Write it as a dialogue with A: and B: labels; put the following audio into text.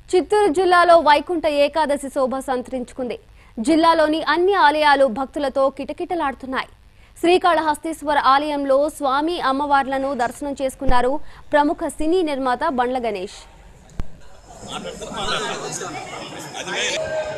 A: చిత్తూరు జిల్లాలో వైకుంఠ ఏకాదశి శోభ సంతరించుకుంది. జిల్లాలోని అన్ని ఆలయాలు భక్తులతో కిటకిటలాడుతున్నాయి. శ్రీకాళహస్తీశ్వర ఆలయంలో స్వామి అమ్మవార్లను దర్శనం చేసుకున్నారు ప్రముఖ సినీ నిర్మాత బండ్ల గణేష్.